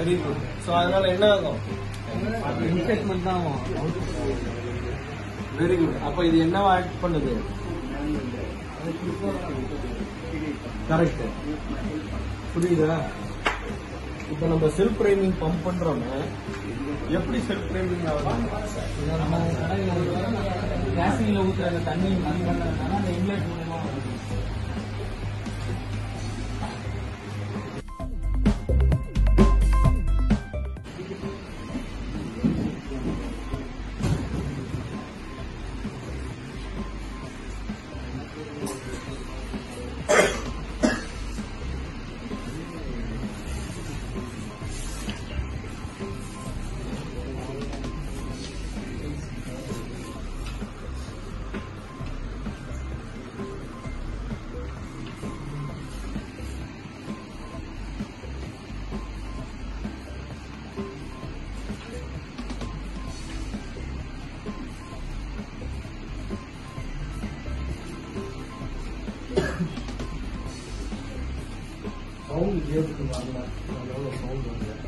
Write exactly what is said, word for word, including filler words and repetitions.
Very good. So அதனால என்ன ஆகும்? இன்செக்மெண்ட் தான் ஆகும். Very good. அப்ப இது என்னவா ஆக்ட் பண்ணுது? கரெக்ட். புரியுதா? இப்ப நம்ம செல்ஃப் பிரைமிங் பம்ப் பண்றோம்னா எப்படி செல்ஃப் பிரைமிங் ஆகும்? கேசிங்ல ஊற்றுற அந்த தண்ணி கம்மி பண்ணதுனால அந்த இன்லெட் மூலமா வருது. சவுண்ட் ஏற்றுக்கு வரல, அதனால சவுண்ட் வரல.